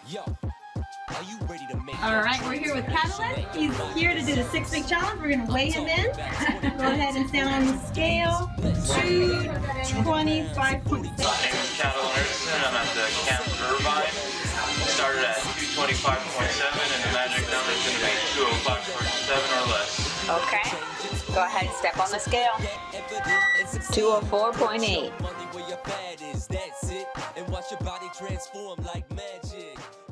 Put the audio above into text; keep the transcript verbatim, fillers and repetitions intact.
All right, we're here with Catalin. He's here to do the six-week challenge. We're going to weigh him in. Go ahead and stand on the scale. two twenty-five point six. My name is Catalin Ursan. I'm at the camp Irvine. Started at two twenty-five point seven, and the magic number is going to be two oh five point seven or less. Okay. Go ahead, step on the scale. two oh four point eight. And watch your body transform like magic.